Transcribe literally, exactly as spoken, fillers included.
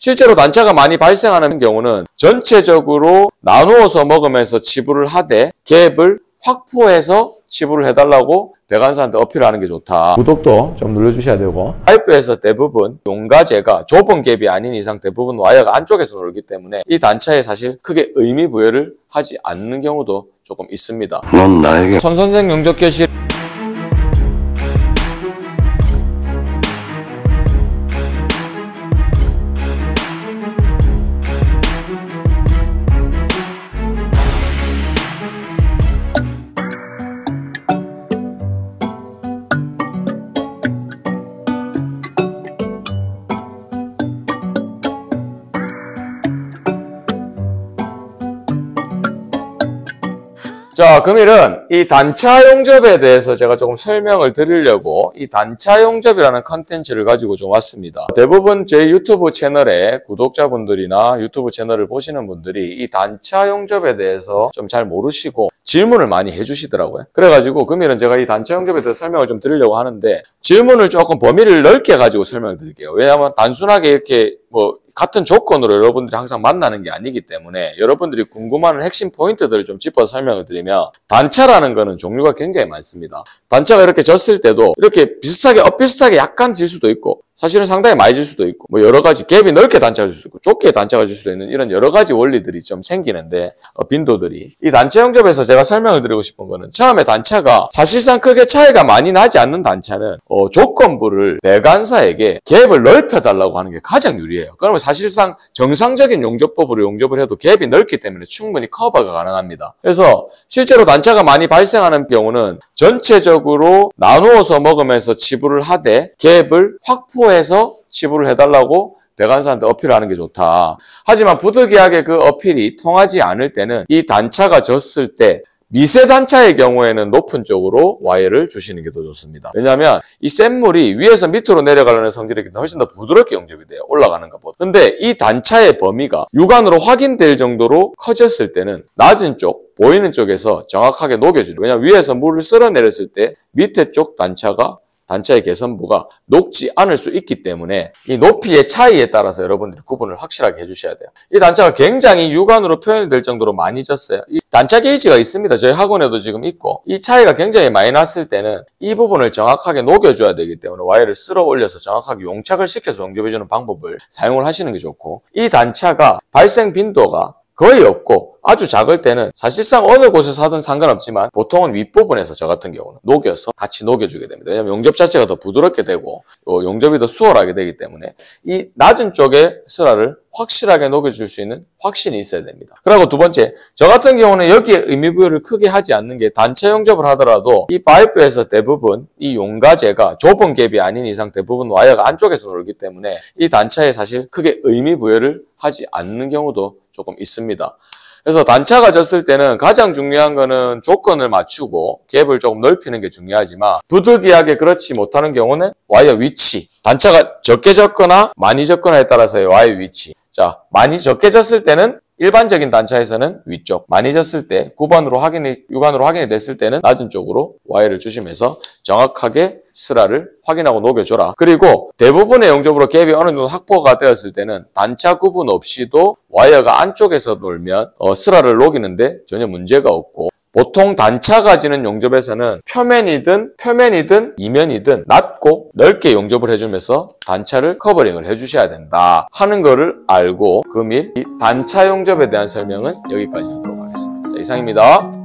실제로 단차가 많이 발생하는 경우는 전체적으로 나누어서 먹으면서 치부를 하되 갭을 확보해서 치부를 해달라고 배관사한테 어필하는 게 좋다. 구독도 좀 눌러주셔야 되고, 파이프에서 대부분 용가제가 좁은 갭이 아닌 이상 대부분 와이어가 안쪽에서 놀기 때문에 이 단차에 사실 크게 의미 부여를 하지 않는 경우도 조금 있습니다. 넌 나에게 손선생 용접 교실 자, 금일은 이 단차 용접에 대해서 제가 조금 설명을 드리려고 이 단차 용접이라는 컨텐츠를 가지고 좀 왔습니다. 대부분 제 유튜브 채널에 구독자분들이나 유튜브 채널을 보시는 분들이 이 단차 용접에 대해서 좀 잘 모르시고 질문을 많이 해주시더라고요. 그래가지고 금일은 제가 이 단차 용접에 대해서 설명을 좀 드리려고 하는데, 질문을 조금 범위를 넓게 가지고 설명을 드릴게요. 왜냐하면 단순하게 이렇게 뭐 같은 조건으로 여러분들이 항상 만나는 게 아니기 때문에 여러분들이 궁금한 핵심 포인트들을 좀 짚어서 설명을 드리면, 단차라는 거는 종류가 굉장히 많습니다. 단차가 이렇게 졌을 때도 이렇게 비슷하게 엇비슷하게 약간 질 수도 있고, 사실은 상당히 많이 질 수도 있고, 뭐 여러 가지 갭이 넓게 단차가 질 수도 있고 좁게 단차가 질 수도 있는 이런 여러 가지 원리들이 좀 생기는데, 어, 빈도들이 이 단차 용접에서 제가 설명을 드리고 싶은 거는, 처음에 단차가 사실상 크게 차이가 많이 나지 않는 단차는 어, 조건부를 배관사에게 갭을 넓혀달라고 하는 게 가장 유리해요. 그러면 사실상 정상적인 용접법으로 용접을 해도 갭이 넓기 때문에 충분히 커버가 가능합니다. 그래서 실제로 단차가 많이 발생하는 경우는 전체적으로 나누어서 먹으면서 치부를 하되 갭을 확보해서 치부를 해달라고 배관사한테 어필하는 게 좋다. 하지만 부득이하게 그 어필이 통하지 않을 때는 이 단차가 졌을 때 미세 단차의 경우에는 높은 쪽으로 와이어를 주시는 게 더 좋습니다. 왜냐하면 이 센 물이 위에서 밑으로 내려가려는 성질이기 때문에 훨씬 더 부드럽게 용접이 돼요. 올라가는 것보다. 근데 이 단차의 범위가 육안으로 확인될 정도로 커졌을 때는 낮은 쪽, 보이는 쪽에서 정확하게 녹여주죠. 왜냐하면 위에서 물을 쓸어내렸을 때 밑에 쪽 단차가 단차의 개선부가 녹지 않을 수 있기 때문에 이 높이의 차이에 따라서 여러분들이 구분을 확실하게 해주셔야 돼요. 이 단차가 굉장히 육안으로 표현이 될 정도로 많이 졌어요. 이 단차 게이지가 있습니다. 저희 학원에도 지금 있고, 이 차이가 굉장히 많이 났을 때는 이 부분을 정확하게 녹여줘야 되기 때문에 와이어를 쓸어 올려서 정확하게 용착을 시켜서 용접해주는 방법을 사용을 하시는 게 좋고, 이 단차가 발생 빈도가 거의 없고 아주 작을 때는 사실상 어느 곳에서 하든 상관없지만 보통은 윗부분에서 저 같은 경우는 녹여서 같이 녹여주게 됩니다. 왜냐하면 용접 자체가 더 부드럽게 되고 용접이 더 수월하게 되기 때문에 이 낮은 쪽에 스라를 확실하게 녹여줄 수 있는 확신이 있어야 됩니다. 그리고 두 번째, 저 같은 경우는 여기에 의미부여를 크게 하지 않는 게, 단차 용접을 하더라도 이 파이프에서 대부분 이 용가제가 좁은 갭이 아닌 이상 대부분 와이어가 안쪽에서 놀기 때문에 이 단차에 사실 크게 의미부여를 하지 않는 경우도 조금 있습니다. 그래서 단차가 졌을 때는 가장 중요한 거는 조건을 맞추고 갭을 조금 넓히는 게 중요하지만, 부득이하게 그렇지 못하는 경우는 와이어 위치, 단차가 적게 졌거나 많이 졌거나에 따라서의 와이어 위치. 자, 많이 적게 졌을 때는 일반적인 단차에서는 위쪽, 많이 졌을 때 구 번으로 확인이, 육안으로 확인이 됐을 때는 낮은 쪽으로 와이어를 주시면서 정확하게 스라를 확인하고 녹여줘라. 그리고 대부분의 용접으로 갭이 어느 정도 확보가 되었을 때는 단차 구분 없이도 와이어가 안쪽에서 놀면 어, 스라를 녹이는데 전혀 문제가 없고, 보통 단차가 지는 용접에서는 표면이든 표면이든 이면이든 낮고 넓게 용접을 해주면서 단차를 커버링을 해주셔야 된다 하는 거를 알고, 금일 이 단차 용접에 대한 설명은 여기까지 하도록 하겠습니다. 자, 이상입니다.